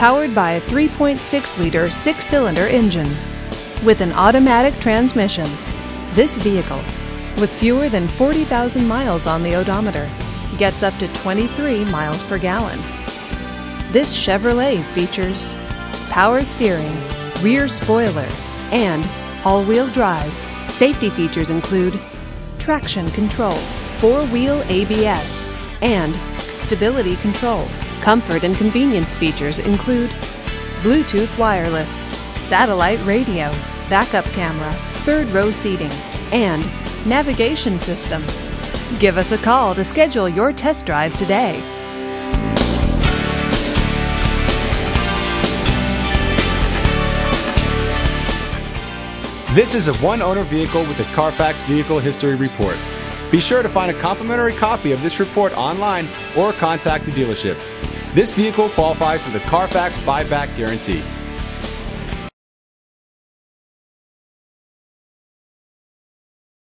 powered by a 3.6-liter six-cylinder engine. With an automatic transmission, this vehicle, with fewer than 40,000 miles on the odometer, gets up to 23 miles per gallon. This Chevrolet features power steering, rear spoiler, and all-wheel drive. Safety features include traction control, four-wheel ABS, and stability control. Comfort and convenience features include Bluetooth wireless, satellite radio, backup camera, third-row seating, and navigation system. Give us a call to schedule your test drive today. This is a one-owner vehicle with a Carfax Vehicle History Report. Be sure to find a complimentary copy of this report online or contact the dealership. This vehicle qualifies for the Carfax Buyback Guarantee.